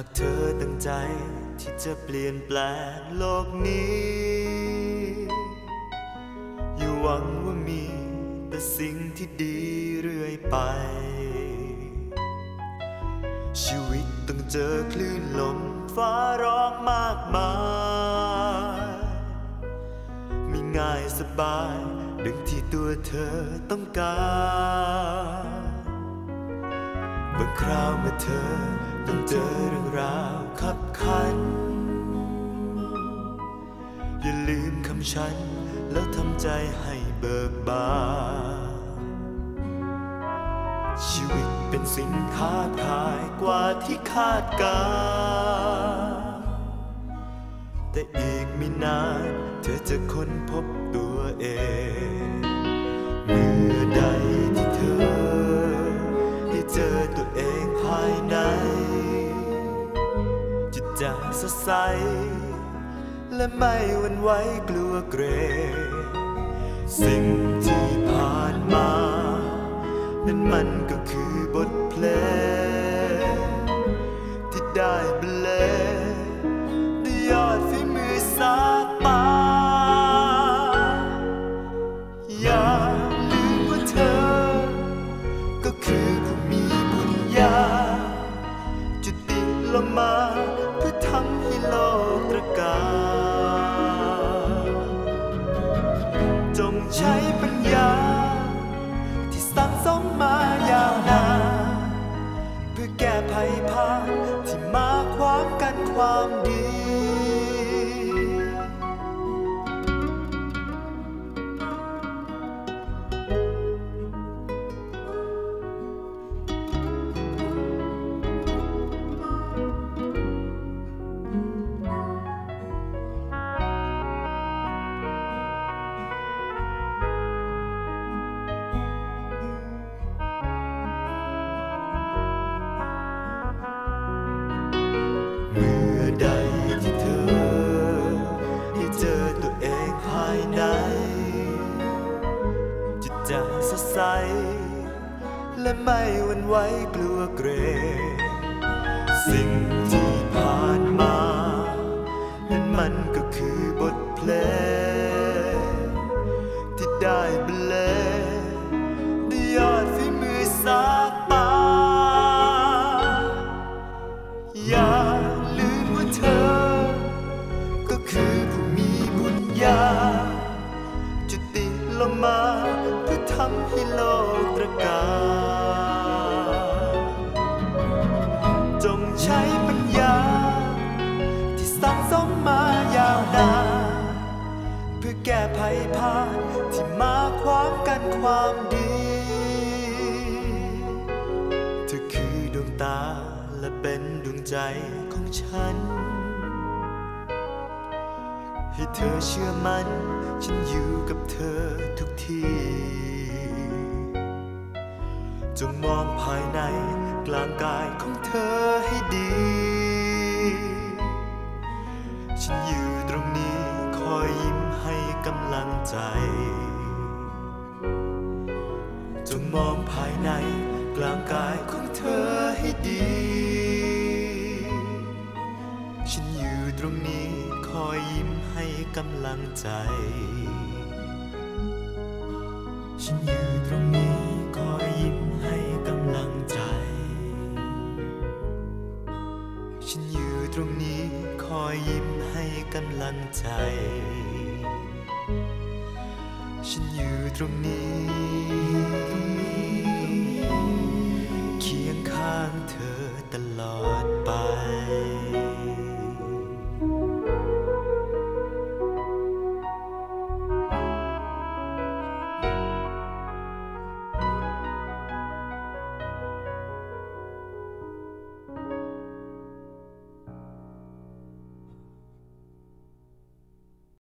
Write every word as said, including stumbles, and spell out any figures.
ากเธอตั้งใจที่จะเปลี่ยนแปลงโลกนี้อย่าหวังว่ามีแต่สิ่งที่ดีเรื่อยไปชีวิตต้องเจอคลื่นลมฟ้าร้องมากมายไม่ง่ายสบายดังที่ตัวเธอต้องการบางคราวเมื่อเธอต้องเจอเรื่องราวขับขันอย่าลืมคำฉันแล้วทำใจให้เบิกบานชีวิตเป็นสิ่งท้าทายกว่าที่คาดการแต่อีกไม่นานเธอจะค้นพบตัวเองเมื่อใดที่เธอได้เจอตัวเองภายในจิตจะสดใสและไม่หวั่นไหวกลัวเกรงสิ่งที่ผ่านมานั้นมันก็คือบทเพลงที่ได้บรรเลงด้วยยอดฝีมือสาปาอย่าลืมว่าเธอก็คือผู้มีบุญญาจุติลงมาเพื่อทำให้โลกตระการจงใช้ปัญญาที่สั่งสมมายาวนานเพื่อแก้ภัยพานที่มาขวางกันความดีจะสดใสและไม่หวั่นไหวกลัวเกรงสิ่งที่ผ่านมานั้นมันก็คือบทเพลงที่ได้บรรเลงด้วยยอดฝีมือสาปาอย่าลืมว่าเธอก็คือผู้มีบุญญาจุติลงมาเพื่อทำให้โลกตระการจงใช้ปัญญาที่สั่งสมมายาวนานเพื่อแก้ภัยพานที่มาขวางกันความดีเธอคือดวงตาและเป็นดวงใจของฉันให้เธอเชื่อมั่นฉันอยู่กับเธอทุกทีจงมองภายในกลางกายของเธอให้ดีฉันอยู่ตรงนี้คอยยิ้มให้กำลังใจจงมองภายในกลางกายของเธอให้ดีฉันอยู่ตรงนี้คอยยิ้มให้กำลังใจฉันอยู่ตรงนี้คอยยิ้มให้กำลังใจฉันอยู่ตรงนี้คอยยิ้มให้กำลังใจฉันอยู่ตรงนี้เคียงข้างเธอตลอดไป